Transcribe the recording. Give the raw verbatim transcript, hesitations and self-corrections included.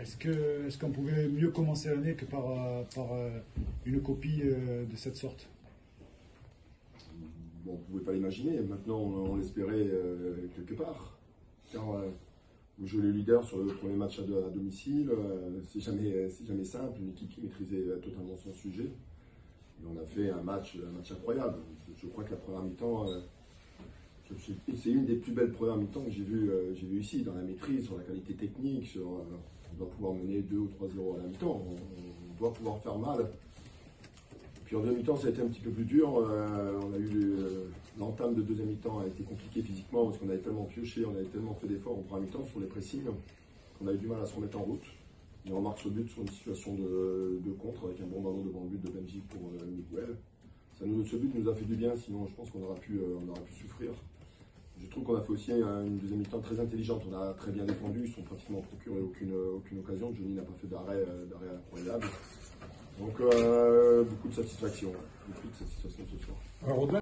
Est-ce que est-ce qu'on pouvait mieux commencer l'année que par, par une copie de cette sorte? Bon, on ne pouvait pas l'imaginer, maintenant on, on l'espérait euh, quelque part. Car euh, vous jouez les leaders sur le premier match à, à domicile, euh, c'est jamais, jamais simple, une équipe qui maîtrisait totalement son sujet. Et on a fait un match, un match incroyable. Je, je crois que la première mi-temps, euh, c'est une des plus belles premières mi-temps que j'ai vues euh, vu ici, dans la maîtrise, sur la qualité technique, sur, euh, on doit pouvoir mener deux ou trois zéro à la mi-temps, on, on doit pouvoir faire mal. Puis en deuxième mi-temps, ça a été un petit peu plus dur. Euh, on a eu euh, l'entame de deuxième mi-temps a été compliquée physiquement parce qu'on avait tellement pioché, on avait tellement fait d'efforts en première mi-temps sur les pressings qu'on a eu du mal à se remettre en route. Et on marque ce but sur une situation de, de contre avec un bon ballon devant le but de Benji pour euh, Miguel. Ça nous, ce but nous a fait du bien, sinon je pense qu'on aurait pu, euh, on aurait pu souffrir. Je trouve qu'on a fait aussi hein, une deuxième mi-temps très intelligente. On a très bien défendu, ils ne sont pratiquement procuré aucune, aucune occasion. Johnny n'a pas fait d'arrêt euh, incroyable. Donc euh, beaucoup de satisfaction, beaucoup de satisfaction ce soir. Alors,